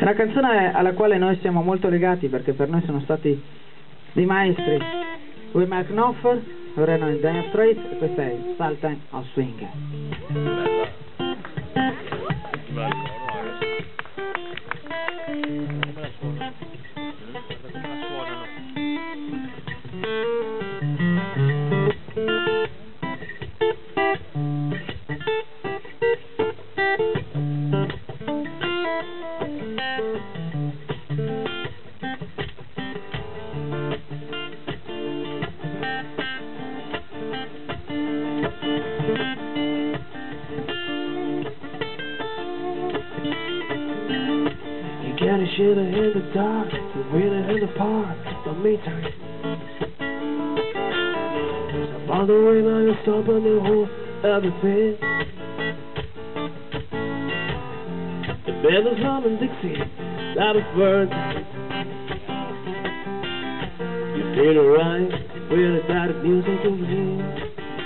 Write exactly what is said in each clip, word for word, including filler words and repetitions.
una canzone alla quale noi siamo molto legati perché per noi sono stati dei maestri. Lui Mark Knopfler, loro erano in Dire Straits e questa è Sultan of Swing. Get a shit in the dark, we're in the park, but meantime. About the way now you stop on the whole everything. The band is drumming Dixie, that is bird. You feel alright, with that music over here.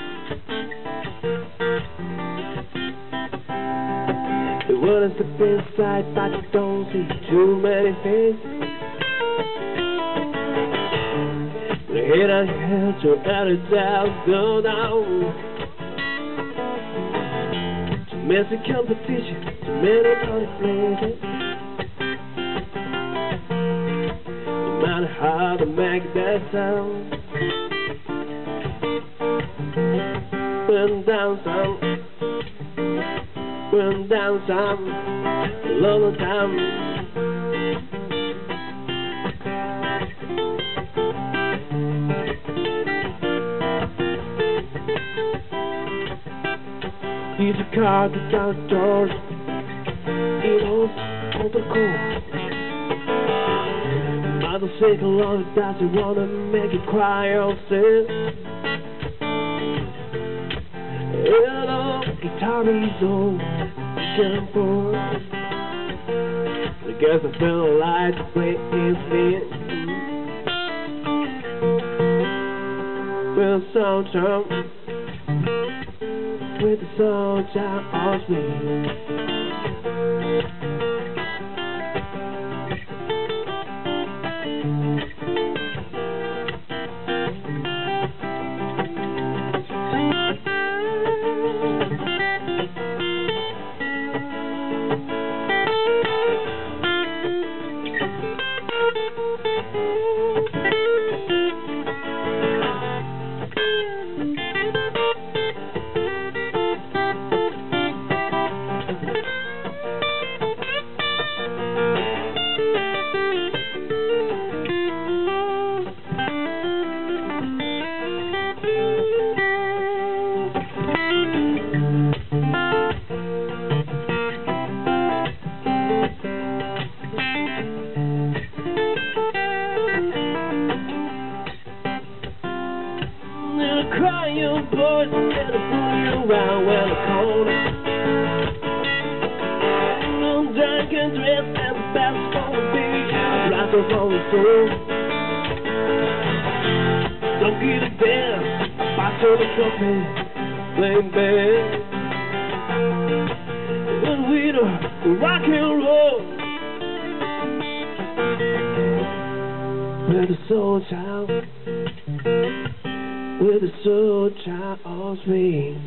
The world is stuck inside, but you don't see too many things. The head on your head, your attitude go down. Too many competition, too many other places. No matter how to make that sound. Burn down some. Burn down some, long time. He's a car that's outdoors, he knows all the cool. Motorcycle on it doesn't wanna make you cry or sin. Hello, guitar is on. For. I guess I feel like to play it. With the sound with the sound of me. Cry your boys and pull you around where the corner. No drunken dress and the best for the beach. Right up on the soul. Don't get it down. Pass on the coffee. Playing band. And we do rock and roll. We're the soul child. With the soul child of me.